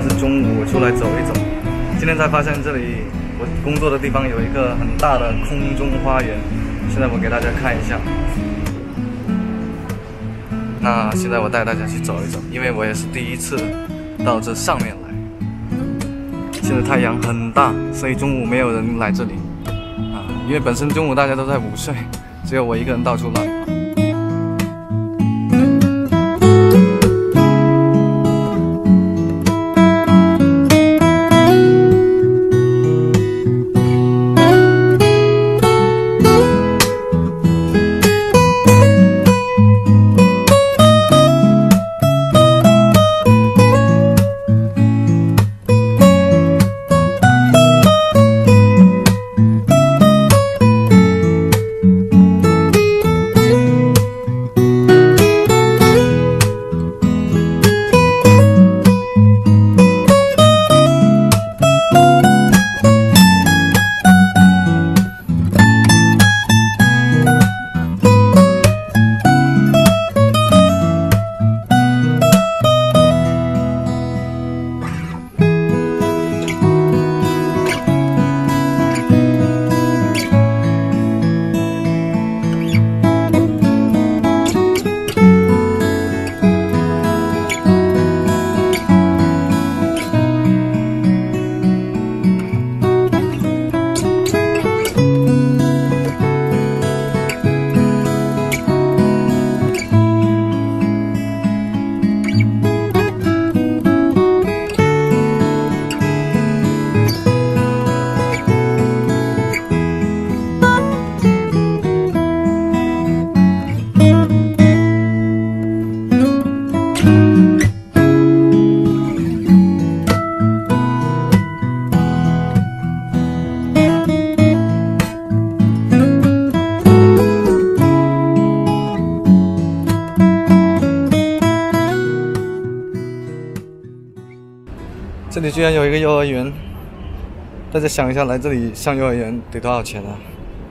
中午出来走一走，今天才发现这里我工作的地方有一个很大的空中花园，现在我给大家看一下。那现在我带大家去走一走，因为我也是第一次到这上面来。现在太阳很大，所以中午没有人来这里啊，因为本身中午大家都在午睡，只有我一个人到处乱跑。这里居然有一个幼儿园，大家想一下，来这里上幼儿园得多少钱啊？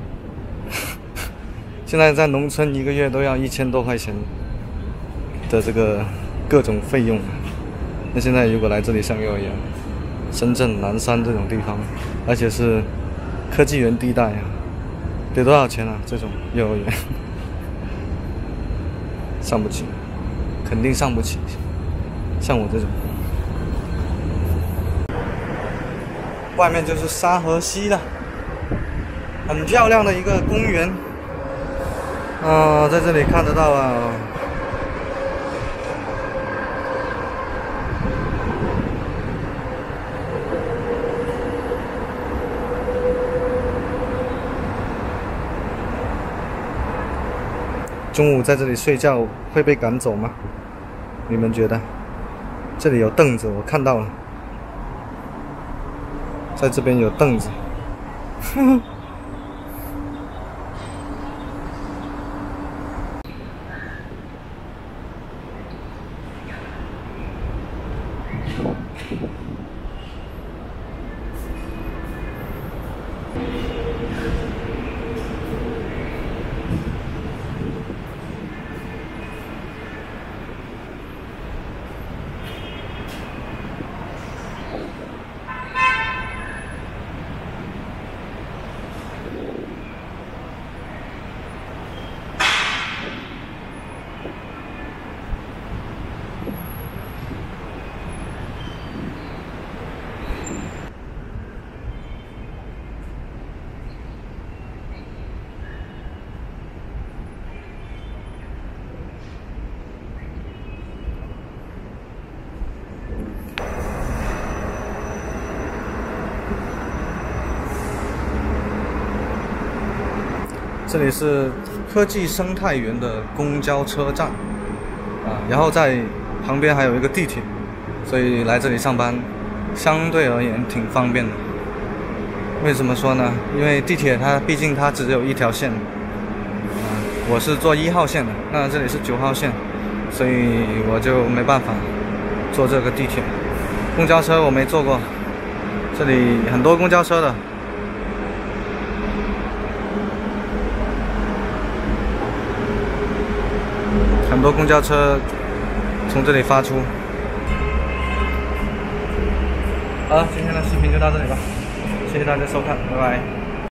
现在在农村一个月都要1000多块钱的这个各种费用。那现在如果来这里上幼儿园，深圳南山这种地方，而且是科技园地带啊，得多少钱啊？这种幼儿园上不起，肯定上不起，像我这种。外面就是沙河溪了，很漂亮的一个公园。在这里看得到啊。中午在这里睡觉会被赶走吗？你们觉得？这里有凳子，我看到了。在这边有凳子，这里是科技生态园的公交车站啊，然后在旁边还有一个地铁，所以来这里上班相对而言挺方便的。为什么说呢？因为地铁它毕竟它只有一条线，我是坐1号线的，那这里是9号线，所以我就没办法坐这个地铁。公交车我没坐过，这里很多公交车的。很多公交车从这里发出。 好了，今天的视频就到这里吧，谢谢大家收看，拜拜。